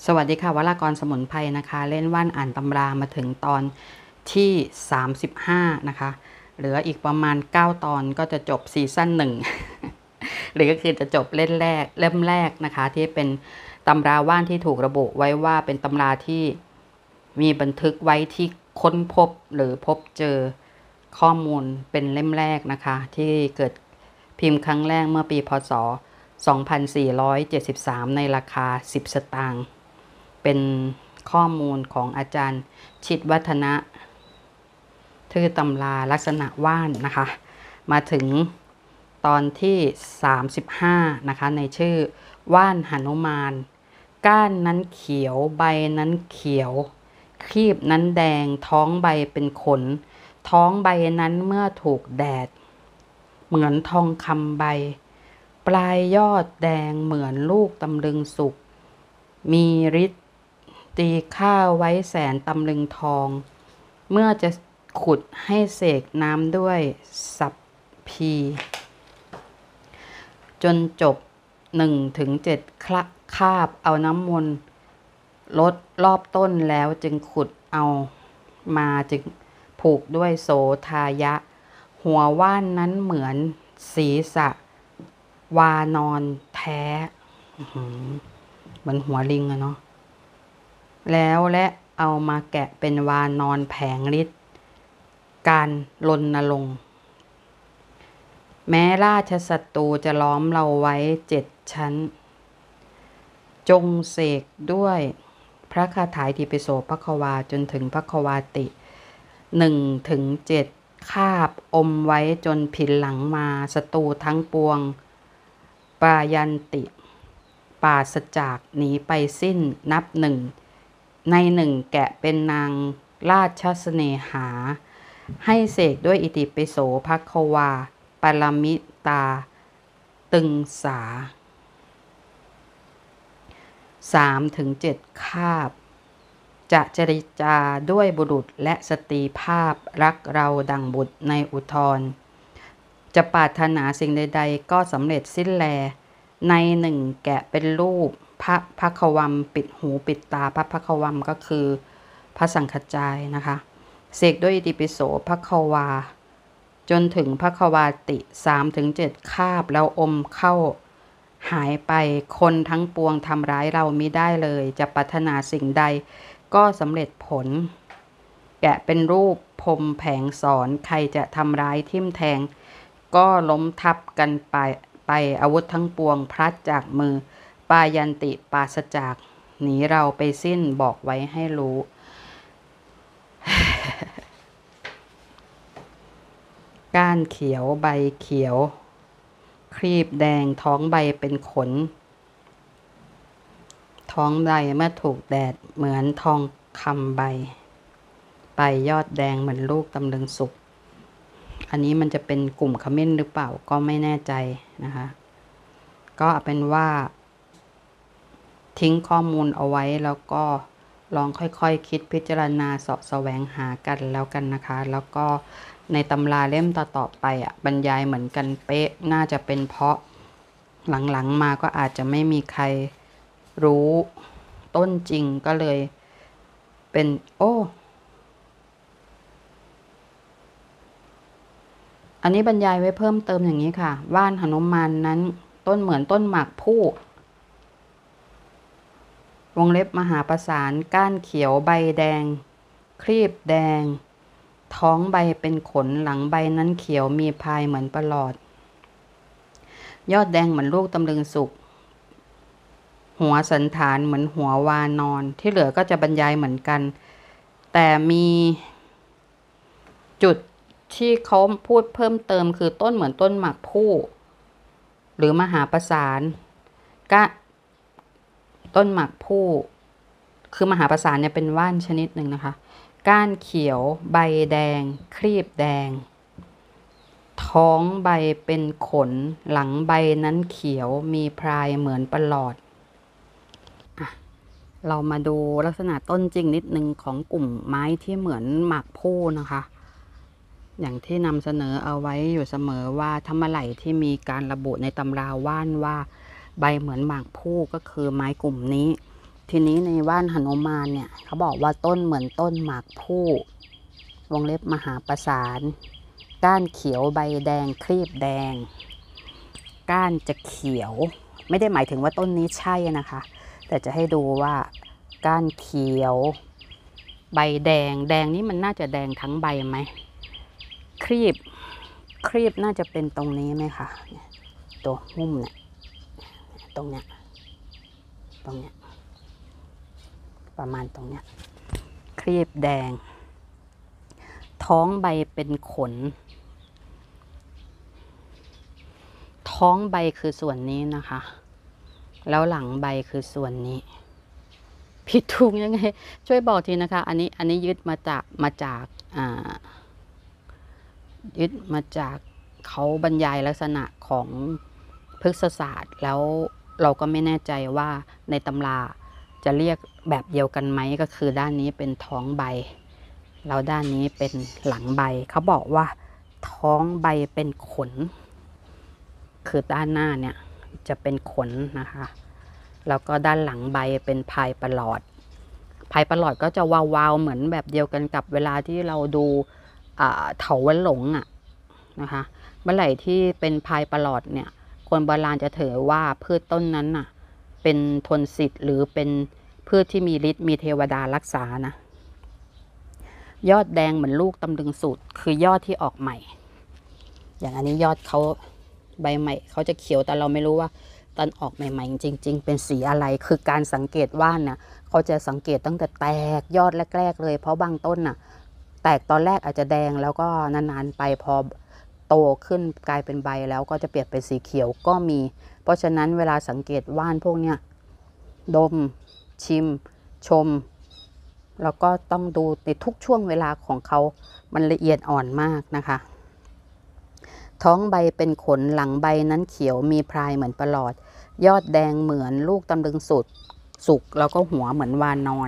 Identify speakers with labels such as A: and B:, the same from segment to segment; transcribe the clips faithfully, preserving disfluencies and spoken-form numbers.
A: สวัสดีค่ะวรากรสมุนไพรนะคะเล่นว่านอ่านตำรามาถึงตอนที่สามสิบห้านะคะเหลืออีกประมาณเก้าตอนก็จะจบซีซั่นหนึ่ง หรือก็คือจะจบเล่มแรกเล่มแรกนะคะที่เป็นตำราว่านที่ถูกระบุไว้ว่าเป็นตำราที่มีบันทึกไว้ที่ค้นพบหรือพบเจอข้อมูลเป็นเล่มแรกนะคะที่เกิดพิมพ์ครั้งแรกเมื่อปีพศสองพันสี่ร้อยเจ็ดสิบสามในราคาสิบสตางค์เป็นข้อมูลของอาจารย์ชิดวัฒนะชื่อตำราลักษณะว่านนะคะมาถึงตอนที่สามสิบห้านะคะในชื่อว่านหนุมานก้านนั้นเขียวใบนั้นเขียวครีบนั้นแดงท้องใบเป็นขนท้องใบนั้นเมื่อถูกแดดเหมือนทองคำใบปลายยอดแดงเหมือนลูกตำลึงสุกมีฤทธิ์ตีข้าวไว้แสนตำลึงทองเมื่อจะขุดให้เสกน้ำด้วยสัพพีจนจบหนึ่งถึงเจ็ดคาบเอาน้ำมนต์ลดรอบต้นแล้วจึงขุดเอามาจึงผูกด้วยโสทายะหัวว่านนั้นเหมือนศีรษะวานอนแท้เหมือนหัวลิงอะเนาะแล้วและเอามาแกะเป็นวานอนแผงฤทธิ์การรณรงค์แม้ราชศัตรูจะล้อมเราไว้เจ็ดชั้นจงเสกด้วยพระคาถาอิติปิโสภควาจนถึงภควาติหนึ่งถึงเจ็ดคาบอมไว้จนผินหลังมาศัตรูทั้งปวงปายันติปราศจากหนีไปสิ้นนับหนึ่งในหนึ่งแกะเป็นนางราชเสน่หาให้เสกด้วยอิติปิโสภควาปรมิตาตึงสาสามถึงเจ็ดคาบจะจริจาด้วยบุรุษและสตรีภาพรักเราดังบุตรในอุทธรจะปรารถนาสิ่งใดๆก็สำเร็จสิ้นแลในหนึ่งแกะเป็นรูปพระภควมปิดหูปิดตาพระภควมก็คือพระสังฆจายนะคะเสกด้วยอิติปิโสภควาจนถึงภควาติสามถึงเจ็ดคาบแล้วอมเข้าหายไปคนทั้งปวงทำร้ายเรามิได้เลยจะปรารถนาสิ่งใดก็สำเร็จผลแกะเป็นรูปพรมแผงสอนใครจะทำร้ายทิ่มแทงก็ล้มทับกันไปไปอาวุธทั้งปวงพลัดจากมือปายันติปราศจากหนีเราไปสิ้นบอกไว้ให้รู้ ก้านเขียวใบเขียวครีบแดงท้องใบเป็นขนท้องใบเมื่อถูกแดดเหมือนทองคำใบใบยอดแดงเหมือนลูกตำลึงสุกอันนี้มันจะเป็นกลุ่มขมิ้นหรือเปล่าก็ไม่แน่ใจนะคะก็เป็นว่าทิ้งข้อมูลเอาไว้แล้วก็ลองค่อยๆ ค, คิดพิจารณาเสาะแสวงหากันแล้วกันนะคะแล้วก็ในตำราเล่มต่อๆไปอ่ะบรรยายเหมือนกันเป๊ะน่าจะเป็นเพราะหลังๆมาก็อาจจะไม่มีใครรู้ต้นจริงก็เลยเป็นโอ้อันนี้บรรยายไว้เพิ่มเติมอย่างนี้ค่ะว่านหนุมานนั้นต้นเหมือนต้นหมากผู้วงเล็บมหาประสานก้านเขียวใบแดงครีบแดงท้องใบเป็นขนหลังใบนั้นเขียวมีพายเหมือนประหลอดยอดแดงเหมือนลูกตำลึงสุกหัวสันฐานเหมือนหัววานอนที่เหลือก็จะบรรยายเหมือนกันแต่มีจุดที่เขาพูดเพิ่มเติมคือต้นเหมือนต้นหมากผู้หรือมหาประสานก็ต้นหมากผู้คือมหาประสานเนี่ยเป็นว่านชนิดหนึ่งนะคะก้านเขียวใบแดงครีบแดงท้องใบเป็นขนหลังใบนั้นเขียวมีพรายเหมือนประหลอดเรามาดูลักษณะต้นจริงนิดนึงของกลุ่มไม้ที่เหมือนหมากผู้นะคะอย่างที่นำเสนอเอาไว้อยู่เสมอว่าถ้าเมื่อไหร่ที่มีการระบุในตำราว่านว่าใบเหมือนหมากผู้ก็คือไม้กลุ่มนี้ทีนี้ในว่านหนุมานเนี่ยเขาบอกว่าต้นเหมือนต้นหมากผู้วงเล็บมหาประสานก้านเขียวใบแดงครีบแดงก้านจะเขียวไม่ได้หมายถึงว่าต้นนี้ใช่นะคะแต่จะให้ดูว่าก้านเขียวใบแดงแดงนี้มันน่าจะแดงทั้งใบไหมครีบครีบน่าจะเป็นตรงนี้ไหมคะตัวหุ้มเนี่ยตรงเนี้ยตรงเนี้ยประมาณตรงเนี้ยครีบแดงท้องใบเป็นขนท้องใบคือส่วนนี้นะคะแล้วหลังใบคือส่วนนี้ผิดถูกยังไงช่วยบอกทีนะคะอันนี้อันนี้ยึดมาจากมาจากอ่ายึดมาจากเขาบรรยายลักษณะของพฤกษศาสตร์แล้วเราก็ไม่แน่ใจว่าในตำราจะเรียกแบบเดียวกันไหมก็คือด้านนี้เป็นท้องใบแล้วด้านนี้เป็นหลังใบเขาบอกว่าท้องใบเป็นขนคือด้านหน้าเนี่ยจะเป็นขนนะคะแล้วก็ด้านหลังใบเป็นพายประหลอดพายประหลอดก็จะวาวๆเหมือนแบบเดียวกันกับเวลาที่เราดูเถาวัลย์หลงอ่ะนะคะเมื่อไหร่ที่เป็นพายประหลอดเนี่ยคนโบราณจะถือว่าพืชต้นนั้นน่ะเป็นทนสิทธิ์หรือเป็นพืชที่มีฤทธิ์มีเทวดารักษานะยอดแดงเหมือนลูกตำลึงสูตรคือยอดที่ออกใหม่อย่างอันนี้ยอดเขาใบใหม่เขาจะเขียวแต่เราไม่รู้ว่าตอนออกใหม่ๆจริงๆเป็นสีอะไรคือการสังเกตว่านเนี่ยเขาจะสังเกตตั้งแต่แตกยอดแรกๆเลยเพราะบางต้นน่ะแตกตอนแรกอาจจะแดงแล้วก็นานๆไปพอโตขึ้นกลายเป็นใบแล้วก็จะเปลี่ยนเป็นสีเขียวก็มีเพราะฉะนั้นเวลาสังเกตว่านพวกเนี้ยดมชิมชมแล้วก็ต้องดูในทุกช่วงเวลาของเขามันละเอียดอ่อนมากนะคะท้องใบเป็นขนหลังใบนั้นเขียวมีพรายเหมือนประหลอดยอดแดงเหมือนลูกตำลึงสุดสุกแล้วก็หัวเหมือนวานอน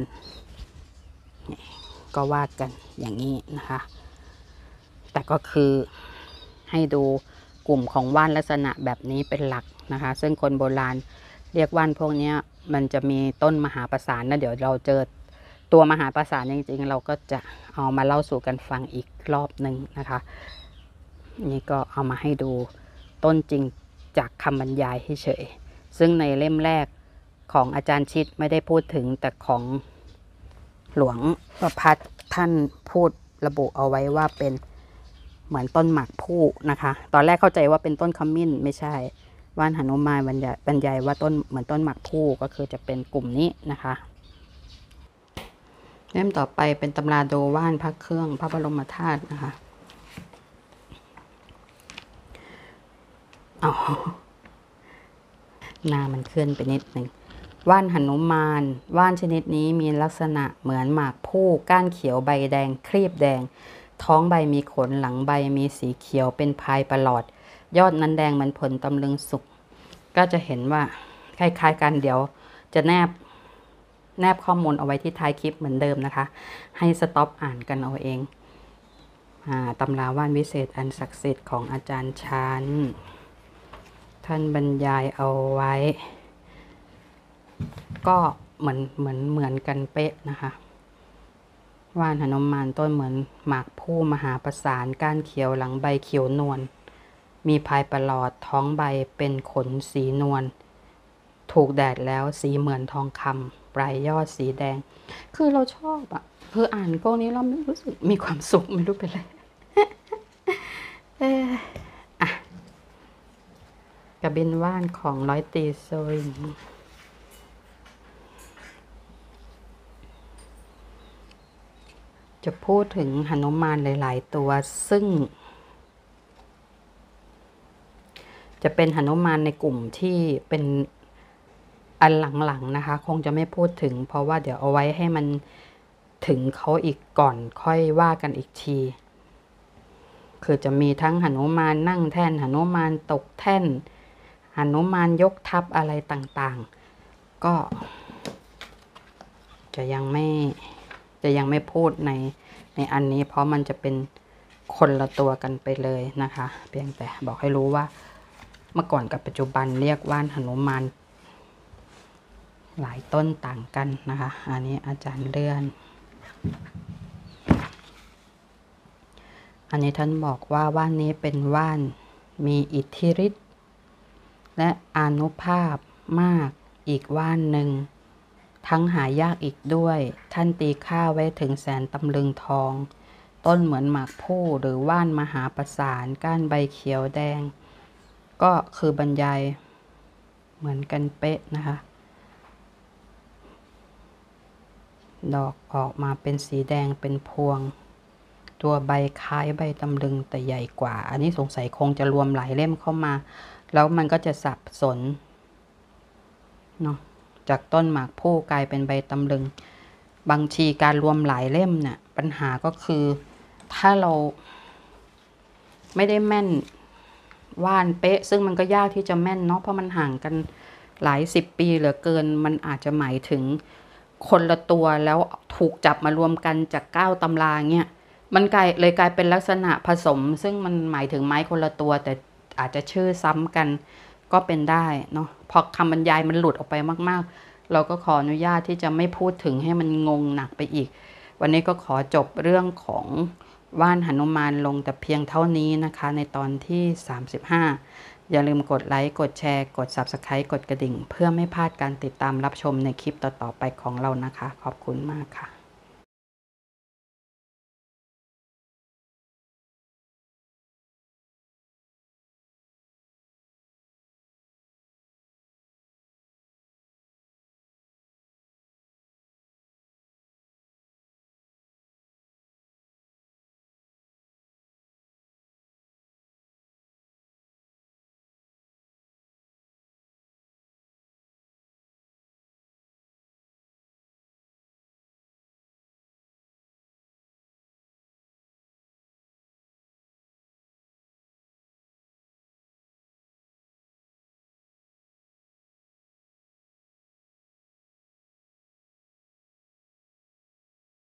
A: ก็ว่ากันอย่างนี้นะคะแต่ก็คือให้ดูกลุ่มของว่านลักษณะแบบนี้เป็นหลักนะคะซึ่งคนโบราณเรียกว่านพวกนี้มันจะมีต้นมหาประสานนะเดี๋ยวเราเจอตัวมหาประสานจริงๆเราก็จะเอามาเล่าสู่กันฟังอีกรอบหนึ่งนะคะนี่ก็เอามาให้ดูต้นจริงจากคำบรรยายเฉยๆซึ่งในเล่มแรกของอาจารย์ชิดไม่ได้พูดถึงแต่ของหลวงประพัฒน์ท่านพูดระบุเอาไว้ว่าเป็นเหมือนต้นหมากผู้นะคะตอนแรกเข้าใจว่าเป็นต้นขมิ้นไม่ใช่ว่านหนุมานบรรยายบรรยายว่าต้นเหมือนต้นหมากผู้ก็คือจะเป็นกลุ่มนี้นะคะเล่มต่อไปเป็นตำราดูว่านพระเครื่องพระบรมธาตุนะคะอ๋อหน้ามันเคลื่อนไปนิดหนึ่งว่านหนุมานว่านชนิดนี้มีลักษณะเหมือนหมากผู้ก้านเขียวใบแดงครีบแดงท้องใบมีขนหลังใบมีสีเขียวเป็นพายประหลอดยอดนั้นแดงเหมือนผลตำลึงสุกก็จะเห็นว่าคล้ายๆกันเดี๋ยวจะแนบแนบข้อมูลเอาไว้ที่ท้ายคลิปเหมือนเดิมนะคะให้สต็อปอ่านกันเอาเองตำราว่านวิเศษอันศักดิ์สิทธิ์ของอาจารย์ชันท่านบรรยายเอาไว้ก็เหมือนเหมือนเหมือนกันเป๊ะนะคะว่านหนุมานต้นเหมือนหมากผู้มหาประสานก้านเขียวหลังใบเขียวนวลมีพายประหลอดท้องใบเป็นขนสีนวลถูกแดดแล้วสีเหมือนทองคำปลายยอดสีแดงคือเราชอบอ่ะคืออ่านพวกนี้เราไม่รู้สึกมีความสุขไม่รู้เป็นไรเอออ่ะกระบินว่านของร้อยตรีโซลินจะพูดถึงหนุมานหลายๆตัวซึ่งจะเป็นหนุมานในกลุ่มที่เป็นอันหลังๆนะคะคงจะไม่พูดถึงเพราะว่าเดี๋ยวเอาไว้ให้มันถึงเขาอีกก่อนค่อยว่ากันอีกทีคือจะมีทั้งหนุมานนั่งแท่นหนุมานตกแท่นหนุมานยกทัพอะไรต่างๆก็จะยังไม่จะยังไม่พูดในในอันนี้เพราะมันจะเป็นคนละตัวกันไปเลยนะคะเพียงแต่บอกให้รู้ว่าเมื่อก่อนกับปัจจุบันเรียกว่านหนุมานหลายต้นต่างกันนะคะอันนี้อาจารย์เลื่อนอันนี้ท่านบอกว่าว่านนี้เป็นว่านมีอิทธิฤทธิ์และอานุภาพมากอีกว่านหนึ่งทั้งหายากอีกด้วยท่านตีค่าไว้ถึงแสนตำลึงทองต้นเหมือนหมากผู้หรือว่านมหาประสานก้านใบเขียวแดงก็คือบรรยายเหมือนกันเป๊ะนะคะดอกออกมาเป็นสีแดงเป็นพวงตัวใบคล้ายใบตำลึงแต่ใหญ่กว่าอันนี้สงสัยคงจะรวมหลายเล่มเข้ามาแล้วมันก็จะสับสนเนาะจากต้นหมากผู้กลายเป็นใบตำลึงบางทีการรวมหลายเล่มเนี่ยปัญหาก็คือถ้าเราไม่ได้แม่นว่านเป๊ะซึ่งมันก็ยากที่จะแม่นเนาะเพราะมันห่างกันหลายสิบปีเหลือเกินมันอาจจะหมายถึงคนละตัวแล้วถูกจับมารวมกันจากเก้าตำราเงี้ยมันกลายเลยกลายเป็นลักษณะผสมซึ่งมันหมายถึงไม้คนละตัวแต่อาจจะชื่อซ้ำกันก็เป็นได้เนาะพอคำบรรยายมันหลุดออกไปมากๆเราก็ขออนุญาตที่จะไม่พูดถึงให้มันงงหนักไปอีกวันนี้ก็ขอจบเรื่องของว่านหนุมานลงแต่เพียงเท่านี้นะคะในตอนที่สามสิบห้าอย่าลืมกดไลค์กดแชร์กด ซับสไครบ์ กดกระดิ่งเพื่อไม่พลาดการติดตามรับชมในคลิปต่อๆไปของเรานะคะขอบคุณมากค่ะ